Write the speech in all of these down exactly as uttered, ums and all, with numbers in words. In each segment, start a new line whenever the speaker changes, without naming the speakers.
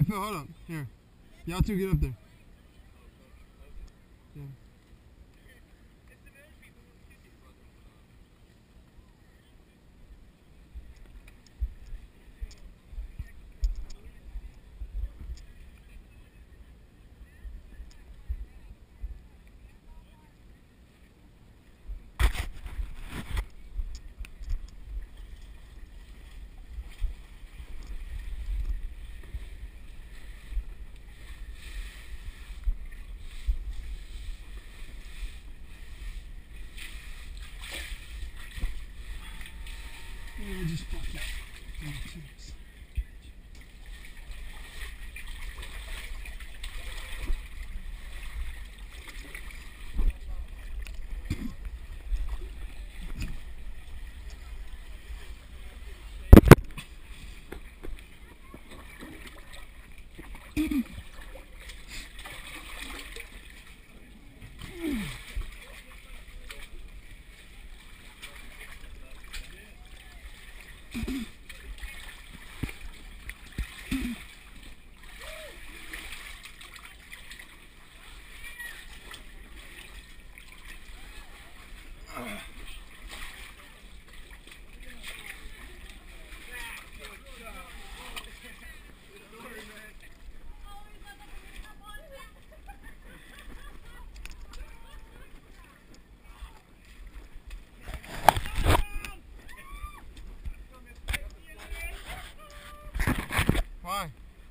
Phil, hold up. Here. Y'all two get up there. Yeah. We just fucked up. Why?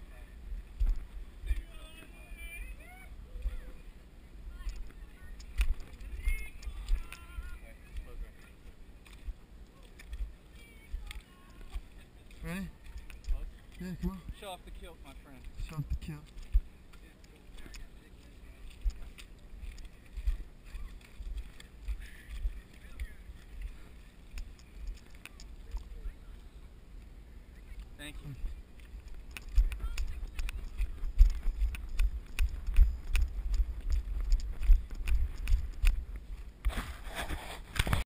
Ready? Yeah, come on.
Show off the kilt, my friend.
Show off the kilt.
Thank you.